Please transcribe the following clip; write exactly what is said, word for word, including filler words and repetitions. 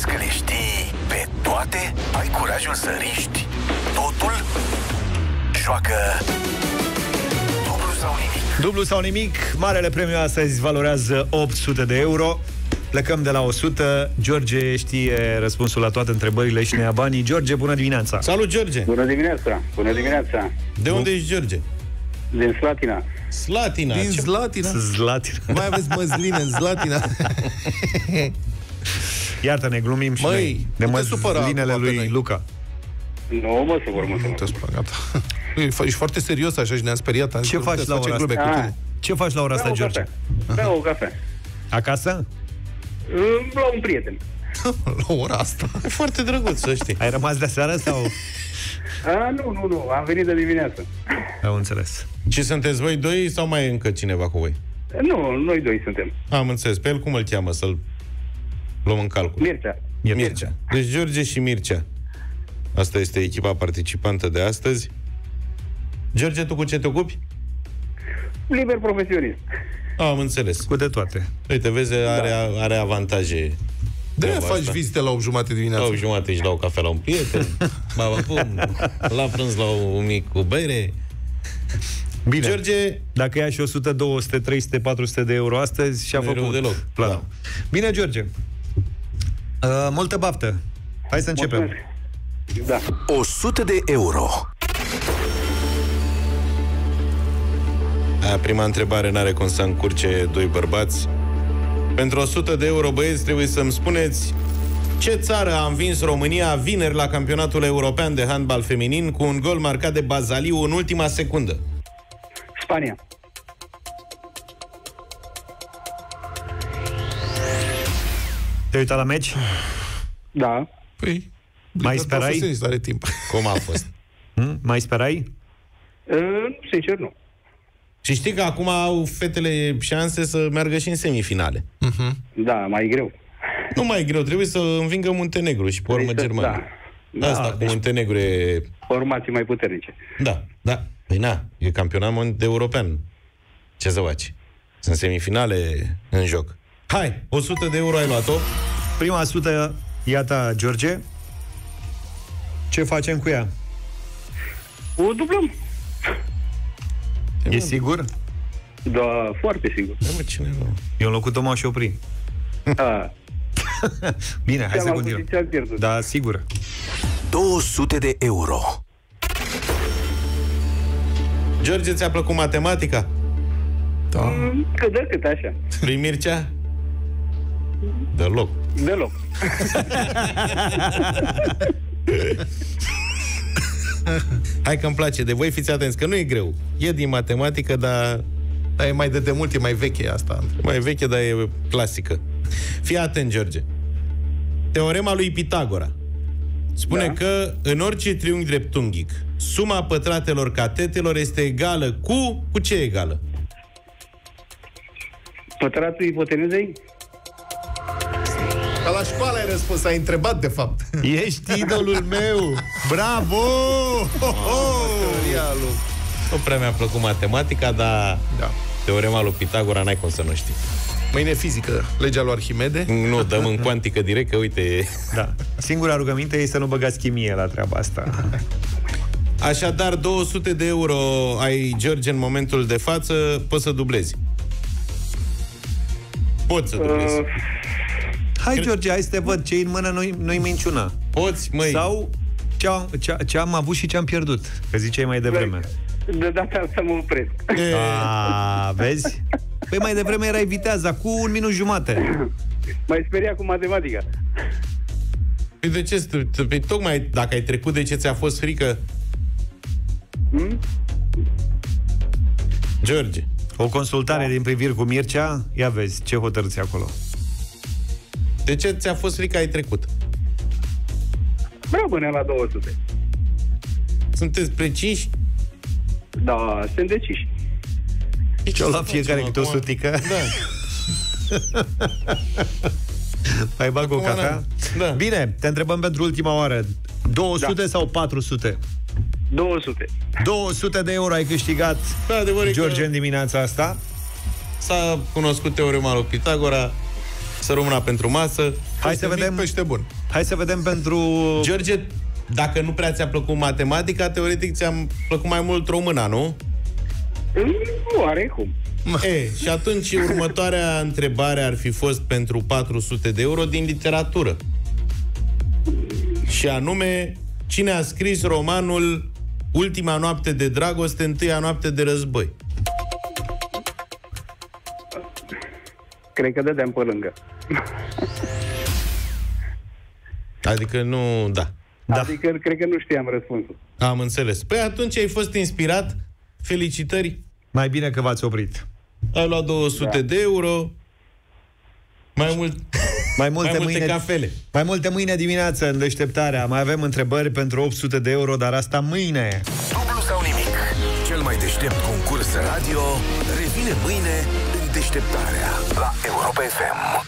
Crezi că le știi pe toate? Ai curajul să riști totul? Joacă dublu sau nimic. Dublu sau nimic. Marele premiu astăzi valorează opt sute de euro. Plecăm de la o sută. George știe răspunsul la toate întrebările și ne ia banii. George, bună dimineața! Salut, George! Bună dimineața! Bună dimineața! De unde ești, George? Din Slatina. Slatina. Din Ce... Slatina? Slatina. Mai aveți măsline în Slatina? Iată, ne glumim și Măi, noi de nu te supăra măslinele acum pe lui noi. Luca. Nu mă supăr, mă Nu te supăr. supăra, gata. Ești foarte serios așa și ne-am speriat. Am Ce zis că faci puteți la face ora glume asta? cu Ah. tine. Ce faci la ora asta, Beau o George? cafea. Beau o cafea. Acasă? La un prieten. La ora asta. E foarte drăguț, să știi. Ai rămas de seară sau... A, nu, nu, nu. Am venit de dimineață. Am înțeles. Și sunteți voi doi sau mai e încă cineva cu voi? Nu, noi doi suntem. Am înțeles. Pe el cum îl cheamă, să-l luăm în calcul? Mircea. Mircea. Deci George și Mircea. Asta este echipa participantă de astăzi. George, tu cu ce te ocupi? Liber profesionist. Am înțeles. Cu de toate. Uite, vezi, are, are avantaje. De-aia treaba faci asta. vizite la opt jumate dimineața. La o jumate și la o cafea la un prieten, baba, bum, la prânz la un mic cu bere. Bine. George, Dacă ia și o sută, două sute, trei sute, patru sute de euro astăzi și-a nu e rău făcut deloc. planul. Da. Bine, George. Uh, multă baftă. Hai să începem. Mulțumesc. Da. o sută de euro. a, prima întrebare n-are cum să încurce doi bărbați. Pentru o sută de euro, băieți, trebuie să-mi spuneți ce țară a învins România vineri la campionatul european de handbal feminin cu un gol marcat de Bazaliu în ultima secundă. Spania. Te-ai uitat la meci? Da. Păi, Mai sperai? profesionist, are timp. Cum a fost? Hmm? Mai sperai? Uh, sincer, nu. Și știi că acum au fetele șanse să meargă și în semifinale. Da, mai greu. Nu mai e greu, trebuie să învingă Muntenegru și pe urmă Trebuie să- Germania. da. Asta Da, cu deci- Muntenegru e... Formații mai puternice. Da, da. Păi na, e campionat european. Ce să faci? Sunt semifinale în joc. Hai, o sută de euro ai luat-o. Prima sută, iată, George. Ce facem cu ea? O dublăm. E sigur? Da, foarte sigur. Da, mă, cine nu? Eu în locul tău m-aș opri. A, Bine, hai să ți-am continuăm. auzit, ți-am pierdut. Da, sigur. două sute de euro. George, ți-a plăcut matematica? Da. Mm, Cât de cât, așa. Lui Mircea? Deloc. Deloc. Hai că îmi place de voi, fiți atenți, că nu e greu. E din matematică, dar Dar e mai de demult, e mai veche asta. mai veche, dar e clasică. Fii atent, George. Teorema lui Pitagora spune Da. că în orice triunghi dreptunghic, suma pătratelor catetelor este egală cu... Cu ce egală? Pătratul ipotenuzei? Dar la școală ai răspuns, ai întrebat de fapt. Ești idolul meu! Bravo! Teoria lui... Nu prea mi-a plăcut matematica, dar Da. teorema lui Pitagora n-ai cum să nu știi. Mâine fizică, legea lui Arhimede. Nu, dăm în cuantică direct, că uite... Da. Singura rugăminte e să nu băgați chimie la treaba asta. Așadar, două sute de euro ai, George, în momentul de față, poți să dublezi. Poți să dublezi. Uh, Hai, George, hai să te văd. Ce în mână nu-i, nu-i minciuna. Poți, măi. Sau ce am, ce, ce am avut și ce am pierdut. Că ziceai mai devreme. de data asta mă opresc. E, A, vezi? Păi mai devreme erai viteaz, cu un minut jumate. Mai speria cu matematica. Păi de ce? Păi tocmai dacă ai trecut, de ce ți-a fost frică? Hmm? George. O consultare din priviri cu Mircea. Ia vezi ce hotărâți acolo. De ce ți-a fost frică, ai trecut? Vreau până la două sute. Sunteți preciși? Da, sunt deciși. Ce-o la fiecare câte o Acum- sutică. Da. Mai bag o Acum, cafea? da. Bine, te întrebăm pentru ultima oară. două sute Da. sau patru sute? două sute. două sute de euro ai câștigat, Da, adevăr e George, că în dimineața asta. s-a cunoscut teorema lui Pitagora, să rămână pentru masă. Hai să mic, vedem. pește bun. Hai să vedem pentru... George, dacă nu prea ți-a plăcut matematica, teoretic ți-a plăcut mai mult româna, nu? Nu are cum. E, și atunci următoarea întrebare ar fi fost pentru patru sute de euro din literatură. Și anume, cine a scris romanul Ultima noapte de dragoste, întâia noapte de război? Cred că dădeam pe lângă. Adică nu, da. Da. Adică cred că nu știam răspunsul. Am înțeles. Păi atunci ai fost inspirat. Felicitări. Mai bine că v-ați oprit. Ai luat două sute Da. de euro. Mai mult... Mai multe, mai multe mâine, cafele. mai multe mâine dimineață în deșteptarea. Mai avem întrebări pentru opt sute de euro, dar asta mâine. Dublu sau nimic. Cel mai deștept concurs radio revine mâine în deșteptarea la Europa F M.